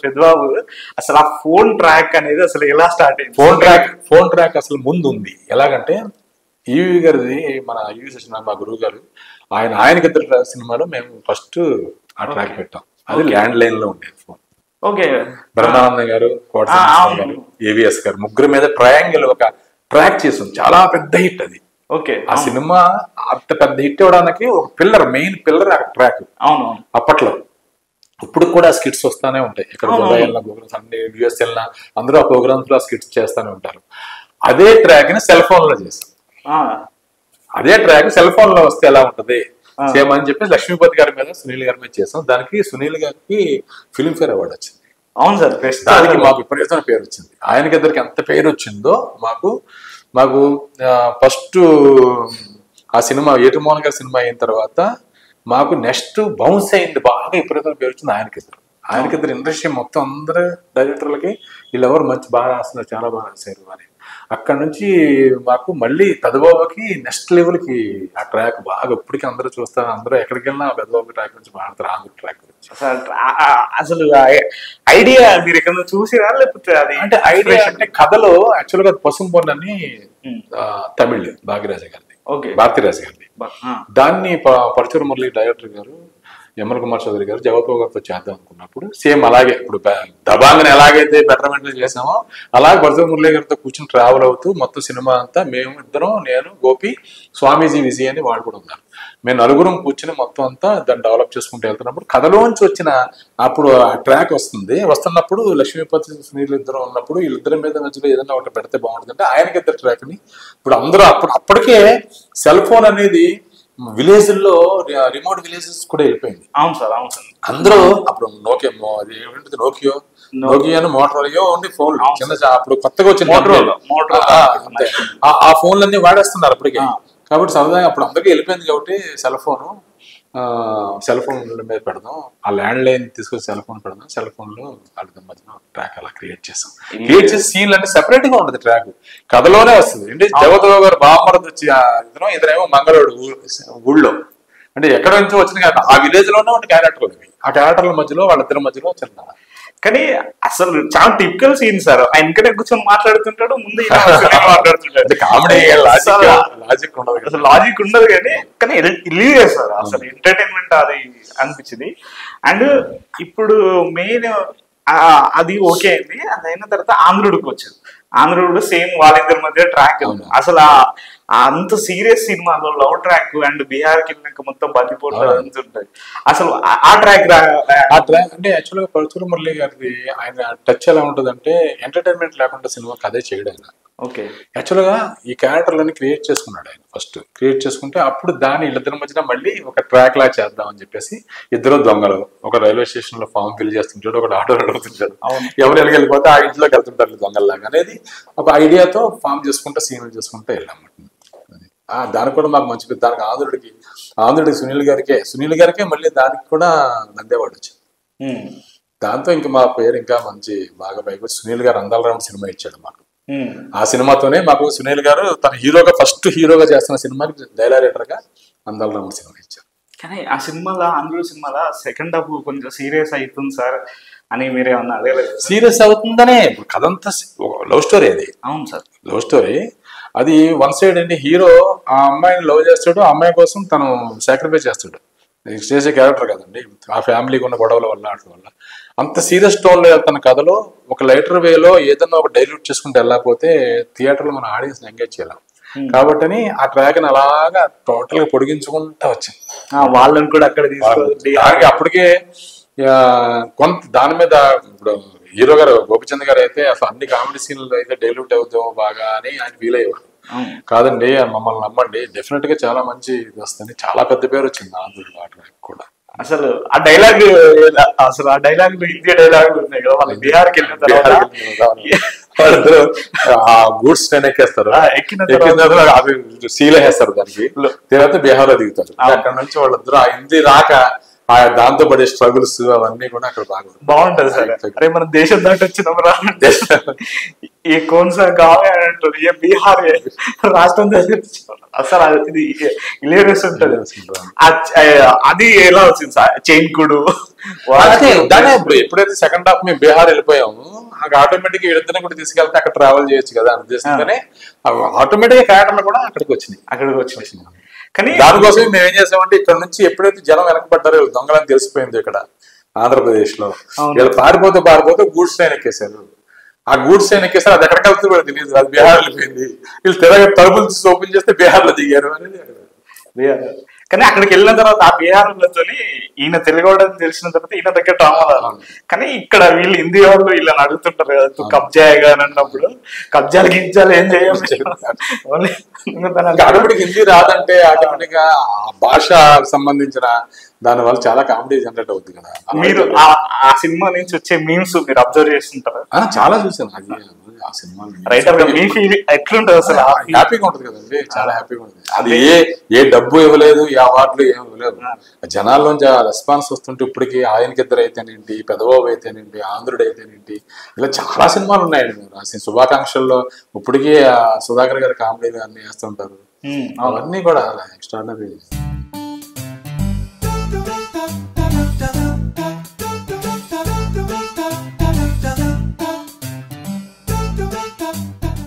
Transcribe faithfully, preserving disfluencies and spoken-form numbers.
పెద్దబాబు అసలు ఆ phone track అనేది అసలు ఎలా స్టార్ట్ అయింది? ఫోన్ ట్రాక్ ఫోన్ ట్రాక్ అసలు ముందు ఉంది. ఎలాగంటే ఈవి గారిది, మన ఈవి సత్యనారాయణ మా గురువు గారు, ఆయన ఆయనకి ఇద్దరు సినిమాలో మేము ఫస్ట్ ఆ ట్రాక్ పెట్టాం. అది ల్యాండ్ లైన్ లో ఉండేది ఫోన్. ఓకే, బ్రహ్మానంద గారు, కోట గారు, ఏవిఎస్ గారు ముగ్గురు మీద ట్రయాంగిల్ ఒక ట్రాక్ చేసాం. చాలా పెద్ద హిట్ అది. ఓకే, ఆ సినిమా అంత పెద్ద హిట్ ఇవ్వడానికి ఒక పిల్లర్, మెయిన్ పిల్లర్ ఆ ట్రాక్. అవును, అప్పట్లో. ఇప్పుడు కూడా స్కిట్స్ వస్తానే ఉంటాయి. ఇక్కడ దుబాయ్ వెళ్ళినా, ప్రోగ్రామ్స్ అన్ని యూఎస్ వెళ్ళినా అందరూ ఆ ప్రోగ్రామ్స్ లో స్కిట్స్ చేస్తానే ఉంటారు. అదే ట్రాక్ ని సెల్ ఫోన్ లో చేసాం. అదే ట్రాక్ సెల్ ఫోన్ లో వస్తే ఎలా ఉంటది సేమ్ అని చెప్పి లక్ష్మీపతి గారి మీద, సునీల్ గారి మీద చేసాం. దానికి సునీల్ గారికి ఫిల్మ్ఫేర్ అవార్డు వచ్చింది. అవును సార్, దానికి మాకు విపరీతమైన పేరు వచ్చింది. ఆయనకి ఇద్దరికి ఎంత పేరు వచ్చిందో మాకు మాకు ఫస్ట్ ఆ సినిమా ఏటుమోహన్ గారి సినిమా అయిన తర్వాత మాకు నెక్స్ట్ బౌన్స్ అయింది, బాగా విపరీతమైన పేరు వచ్చింది ఆయనకిద్దరు. ఆయనకిద్దరు ఇండస్ట్రీ మొత్తం అందరు డైరెక్టర్లకి వీళ్ళెవరు మంచి బాగా రాస్తున్నారు, చాలా బాగా రాశారు అని. అక్కడ నుంచి మాకు మళ్ళీ పెద్దబాబుకి నెక్స్ట్ లెవెల్ కి ఆ ట్రాక్ బాగా ఇప్పటికీ అందరూ చూస్తారు. అందరూ ఎక్కడికి వెళ్ళినా పెద్దబాబు ట్రాక్ గురించి మాట్లాడతారు, ఆంధ్ర ట్రాక్ గురించి. అసలు ఐడియా మీరు ఎక్కడ చూసిరా లేకపోతే అది అంటే ఐడియా అంటే కథలో యాక్చువల్ గా పసుపు పొన్నని తమిళ్ భాగ్యరాజ గారిది, భారతీరాజ గారిది. దాన్ని పరచూరు మురళి డైరెక్టర్ గారు, యమల్ కుమార్ చౌదరి గారు, జగపతి గారితో చేద్దాం అనుకున్నప్పుడు సేమ్ అలాగే ఇప్పుడు దబాంగని ఎలాగైతే బెటర్మెంట్ చేసామో అలాగే పరచూరు మురళి గారితో కూర్చొని ట్రావెల్ అవుతూ మొత్తం సినిమా అంతా మేము ఇద్దరం, నేను, గోపి, స్వామీజీ, విజయ్ అని వాళ్ళు కూడా ఉన్నారు. మేము నలుగురం కూర్చొని మొత్తం అంతా దాన్ని డెవలప్ చేసుకుంటూ వెళ్తున్నప్పుడు కథలోంచి వచ్చిన అప్పుడు ఆ ట్రాక్ వస్తుంది. వస్తున్నప్పుడు లక్ష్మీపతి, సునీల్ ఇద్దరు ఉన్నప్పుడు వీళ్ళిద్దరి మీద మధ్యలో ఏదైనా ఒకటి పెడితే బాగుంటుంది అంటే ఆయనకి ఇద్దరు ట్రాక్ ని ఇప్పుడు అందరూ అప్పుడు అప్పటికే సెల్ ఫోన్ అనేది విలేజ్ లో రిమోట్ విలేజెస్ కూడా వెళ్ళిపోయింది. అవును సార్, అవును సార్. అందరూ అప్పుడు నోకియో, అది ఏమిటి నోకియో నోకియాను మోటరోలా ఓన్లీ ఫోన్ చిన్న అప్పుడు కొత్తగా వచ్చిన ఆ ఫోన్లన్నీ వాడేస్తున్నారు అప్పటికే. కాబట్టి సరదాగా అప్పుడు అందరికీ వెళ్ళిపోయింది కాబట్టి సెల్ ఫోను సెల్ ఫోన్ మీద పెడదాం, ఆ ల్యాండ్ లైన్ తీసుకొని సెల్ ఫోన్ పెడదాం, సెల్ ఫోన్ లో వాళ్ళ మధ్యన ట్రాక్ అలా క్రియేట్ చేసాం. క్రియేట్ చేసి సీన్లు అంటే సెపరేట్ గా ఉంటుంది, ట్రాక్ కథలోనే వస్తుంది. అంటే జగపతిరావు గారు బామ్మరది వచ్చి ఇద్దరు ఇద్దరేమో మంగళూరు ఊళ్ళో, అంటే ఎక్కడ నుంచో వచ్చిన ఆ విలేజ్ లోనే ఒక క్యారెక్టర్ ఉంది. ఆ క్యారెక్టర్ల మధ్యలో వాళ్ళిద్దరి మధ్యలో చిన్న కానీ అసలు చాలా టిపికల్ సీన్ సార్. ఆయన ఇంకనే కూర్చొని మాట్లాడుతుంటాడు, ముందు మాట్లాడుతుంటాడు. కామెడీ లాజిక్ ఉండదు, అసలు లాజిక్ ఉండదు కానీ కానీ రిలీజ్ చేస్తారు. అసలు ఎంటర్టైన్మెంట్ అది అనిపించింది. అండ్ ఇప్పుడు మెయిన్ అది ఓకే అయింది. అది అయిన తర్వాత ఆంధ్రుడికి వచ్చింది. ఆంధ్రుడు సేమ్ వాళ్ళిద్దరి మధ్య ట్రాక్ అసలు అంత సీరియస్ సినిమాలో లవ్ ట్రాక్ అండ్ బీహార్కి వెళ్ళినాక మొత్తం బతిపోవడం ఉంటుంది. అసలు ఆ ట్రాక్ ఆ ట్రాక్ అంటే యాక్చువల్గా పరచూరు మురళి గారిది ఆయన టచ్ ఎలా ఉంటుంది అంటే ఎంటర్టైన్మెంట్ లేకుండా సినిమా కథే చేయడం ఆయన. ఓకే, యాక్చువల్గా ఈ క్యారెక్టర్లన్నీ క్రియేట్ చేసుకున్నాడు ఆయన. ఫస్ట్ క్రియేట్ చేసుకుంటే అప్పుడు దాన్ని వీళ్ళిద్దరి మధ్యన మళ్ళీ ఒక ట్రాక్ లా చేద్దామని చెప్పేసి ఇద్దరు దొంగలు ఒక రైల్వే స్టేషన్ లో ఫామ్ ఫిల్ చేస్తుంటాడు, ఒక ఆటో నడుపుతుంటాడు, ఎవరు వెళ్ళి వెళ్ళిపోతే ఆ ఇంట్లోకి వెళ్తుంటారు దొంగల్లాగా అనేది ఒక ఐడియాతో ఫామ్ చేసుకుంటే సీన్లు చేసుకుంటే వెళ్ళాము. దానికి కూడా మాకు మంచి దానికి ఆంధ్రుడికి ఆంధ్రుడికి సునీల్ గారికే సునీల్ గారికే మళ్ళీ దానికి కూడా నందేవాడు వచ్చింది. దాంతో ఇంకా మా పేరు ఇంకా మంచి బాగా పైకి సునీల్ గారు అందాల రాముడు సినిమా ఇచ్చాడు మాకు. ఆ సినిమాతోనే మాకు సునీల్ గారు తన హీరోగా ఫస్ట్ హీరోగా చేస్తున్న సినిమాకి డైరెక్టర్ గా అందాల రాముడు సినిమా ఇచ్చారు. కానీ ఆ సినిమాలో ఆంధ్రుడు సినిమాలో సెకండ్ హాఫ్ కొంచెం సీరియస్ అవుతుంది సార్ అని మీరేమన్నా అడగలేదు? సీరియస్ అవుతుందనే కథ అంతా లవ్ స్టోరీ అది. అవును సార్, లవ్ స్టోరీ అది. వన్ సైడ్ అండి హీరో ఆ అమ్మాయిని లవ్ చేస్తాడు, ఆ అమ్మాయి కోసం తను సాక్రిఫైస్ చేస్తాడు. చేసే క్యారెక్టర్ కదండి, ఆ ఫ్యామిలీకి ఉన్న గొడవల వల్ల వాటి వల్ల అంత సీరియస్ టోన్ లో వెళ్తున్న కథలో ఒక లైటర్ వేలో ఏదన్నా ఒక డైల్యూట్ చేసుకుంటే వెళ్ళకపోతే థియేటర్ లో మన ఆడియన్స్ ఎంగేజ్ చేయలేం. కాబట్టి ఆ ట్రాక్ ని అలాగా టోటల్ గా పొడిగించుకుంటా వచ్చింది. వాళ్ళని కూడా అక్కడ తీసుకొని అప్పటికే కొంత దాని మీద ఇప్పుడు హీరో గారు గోపిచంద్ గారు అయితే అసలు అన్ని కామెడీ సీన్లు అయితే డైల్యూట్ అవుతామో బాగా అని ఆయన ఫీల్ అయ్యేవారు. కాదండి మమ్మల్ని నమ్మండి, డెఫినెట్ గా చాలా మంచి ఇది వస్తుంది, చాలా పెద్ద పేరు వచ్చింది ఆంధ్రుడు ఆ ట్రాక్ కూడా. అసలు ఆ డైలాగ్ అసలు ఆ డైలాగ్ హిందీ డైలాగ్ ఉన్నాయి కదా, వాళ్ళు బీహార్కి వెళ్ళిన తర్వాత వాళ్ళిద్దరు ఆ గూడ్స్ ట్రైన్ ఎక్కేస్తారు, ఎక్కిన తర్వాత సీల్ వేస్తారు దానికి, తర్వాత బీహార్ లో దిగుతారు. అక్కడ నుంచి వాళ్ళిద్దరు ఆ హిందీ రాక దాంతో పడే స్ట్రగుల్స్ అవన్నీ కూడా అక్కడ బాగా బాగుంటది సార్. అరే మనం దేశం దాటి వచ్చినాం రా, ఏ కోన్సా గావే అని అంటారు, ఏ బీహార్ రాష్ట్రం దాటి అసలు ఇది హిలేరియస్ ఉంటది. అది ఎలా వచ్చింది సార్ చైన్ కుడు దాని ఎప్పుడైతే సెకండ్ హాఫ్ మేము బీహార్ వెళ్ళిపోయాము అక్కడ ఆటోమేటిక్ వీళ్ళిద్దరిని కూడా తీసుకెళ్తే అక్కడ ట్రావెల్ చేయొచ్చు కదా అని ఉద్దేశంతోనే ఆటోమేటిక్ గా క్యారెక్టర్లు కూడా అక్కడికి వచ్చినాయి అక్కడికి వచ్చి కానీ దానికోసం మేము ఏం చేసామంటే ఇక్కడ నుంచి ఎప్పుడైతే జనం వెనకబడ్డారో దొంగలని తెలిసిపోయింది ఇక్కడ ఆంధ్రప్రదేశ్ లో, వీళ్ళు పారిపోతూ పారిపోతూ గూడ్స్ ట్రైన్ ఎక్కేశారు. ఆ గూడ్స్ ట్రైన్ ఎక్కేసారు, అది ఎక్కడికి వెళ్తూ కూడా తెలియదు, అది బీహార్ వెళ్ళిపోయింది. వీళ్ళు తిరగ తలుపులు తీసి ఓపెన్ చేస్తే బీహార్ లో దిగారు అనేది బీహార్. కానీ అక్కడికి వెళ్ళిన తర్వాత ఆ బీహార్లతో ఈయన తెలుగువాడని తెలిసిన తర్వాత ఈయన దగ్గర డ్రామా. కానీ ఇక్కడ వీళ్ళు హిందీ వాళ్ళు వీళ్ళని అడుగుతుంటారు కదా కబ్జాగా అని అన్నప్పుడు, కబ్జాలు గిబ్జాలు ఏం చేయాలి, ఆటోమేటిక్ హిందీ రాదంటే ఆటోమేటిక్ గా ఆ భాష సంబంధించిన దాని వల్ల చాలా కామెడీ జనరేట్ అవుతుంది కదా. మీరు ఆ సినిమా నుంచి వచ్చే మీమ్స్ మీరు అబ్జర్వ్ చేస్తుంటారు? చాలా చూసాను అది ఆ సినిమా. రైటర్ గా మీ ఫీల్ ఎట్లుంటది అసలు? హ్యాపీగా ఉంటుంది కదండి, చాలా హ్యాపీగా ఉంటుంది. అది ఏ ఏ డబ్బు ఇవ్వలేదు, ఏ అవార్డులు ఏమి ఇవ్వలేదు, జనాల్లోంచి ఆ రెస్పాన్స్ వస్తుంటే ఇప్పటికి ఆయనకి ఇద్దరు అయితేనేంటి, పెదబాబు అయితేనేంటి, ఆంధ్రుడు అయితేనేంటి, ఇలా చాలా సినిమాలు ఉన్నాయండి. మీరు రాసిన శుభాకాంక్షల్లో ఇప్పటికీ సుధాకర్ గారి కామెడీ అన్ని వేస్తుంటారు, అవన్నీ కూడా ఎక్స్ట్రాడినరీ.